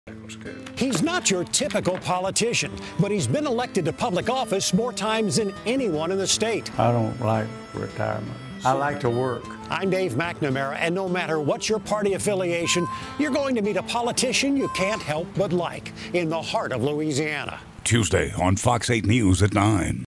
He's not your typical politician, but he's been elected to public office more times than anyone in the state. I don't like retirement. I like to work. I'm Dave McNamara, and no matter what your party affiliation, you're going to meet a politician you can't help but like in the heart of Louisiana. Tuesday on Fox 8 News at 9.